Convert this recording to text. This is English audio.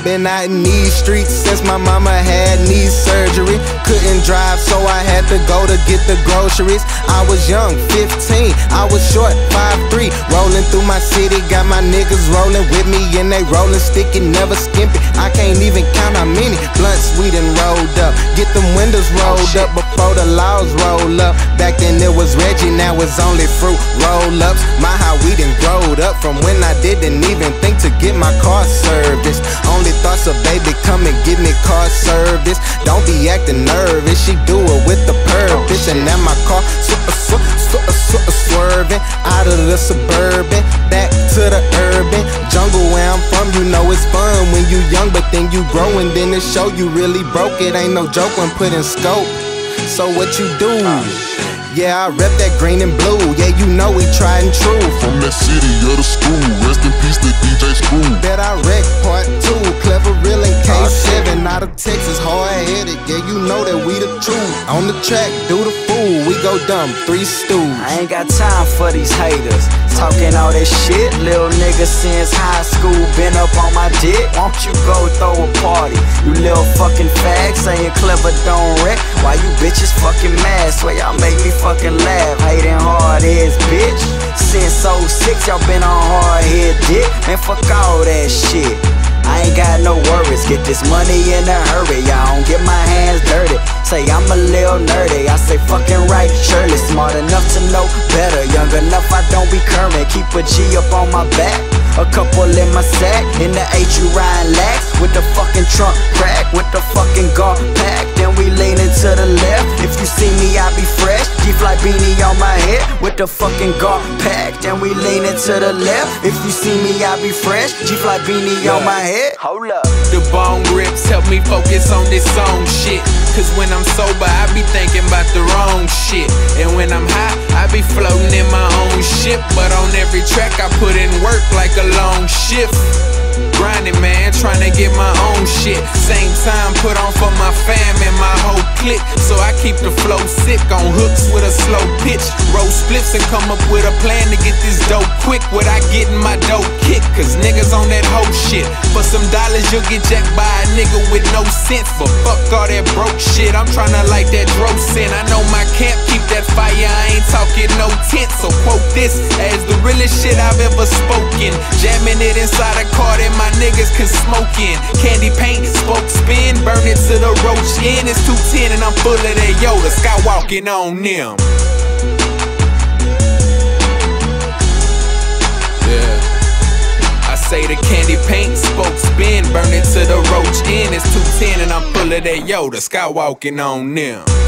I've been out in these streets since my mama had knee surgery. Couldn't drive, so I had to go to get the groceries. I was young, 15, I was short, 5'3", rolling through my city. Got my niggas rolling with me and they rolling sticky, never skimpy. I can't even count how many blunts we done rolled up. Get them windows rolled up before the laws roll up. Back then it was Reggie, now it's only fruit roll-ups. My how we done growed up from when I didn't even think to get my car serviced. Only thoughts of baby come and give me car service. Don't be acting nervous, she do it with the purpose. And now my car swerving out of the suburban, back to the urban jungle where I'm from. You know it's fun when you young, but then you grow and then it show you really broke. It ain't no joke when put in scope. So what you do? Yeah, I rep that green and blue. Yeah, you know we tried and true. From that city of the school, rest in peace to DJ Screw. Bet I wreck part 2, clever real in K7. Out of Texas, hard-headed. Yeah, you know that we the truth. On the track, do the fool. We go dumb, 3 stools. I ain't got time for these haters talking all that shit. Little nigga since high school been up on my dick. Won't you go throw a party? You little fucking fag saying clever don't wreck. Why you bitches fucking mad? Swear y'all make me fucking laugh. Hating hard ass bitch. Since 06 y'all been on hard head dick. Man, fuck all that shit. I ain't got no worries, get this money in a hurry. I don't get my hands dirty, say I'm a little nerdy. I say fucking right, surely smart enough to know better. Young enough I don't be current, keep a G up on my back. A couple in my sack, in the H you riding lax. With the fucking trunk crack, with the fucking guard pack. Then we leanin' to the left, if you see me I be fresh. G-fly beanie on my head, with the fucking guard pack. Then we leanin' to the left, if you see me I be fresh. G-fly beanie on my head. Hold up. The bone rips help me focus on this song shit. Cause when I'm sober I be thinking about the wrong shit. And when I'm high I be floating in my own ship. But on every track I put in work like a long shift. Grinding man, trying to get my own shit. Same time put on for my fam and my whole clique. So I keep the flow sick on hooks with a slow pitch. Roll spliffs and come up with a plan to get this dope quick without getting my dope kicked. Cause niggas on that whole shit. For some dollars you'll get jacked by a nigga with no sense. But fuck all that broke shit, I'm tryna light that Drosin. I know my camp keep that fire, I ain't talking no tent. So quote this as the realest shit I've ever spoken. Jamming it inside a car that my niggas can smoke in. Candy paint, spoke spin, burn it to the roach in. It's 210 and I'm full of that Yoda, skywalking on them. Yeah, I say the candy paint, spoke spin, burn it to the roach in. It's 210 and I'm full of that Yoda, skywalking on them.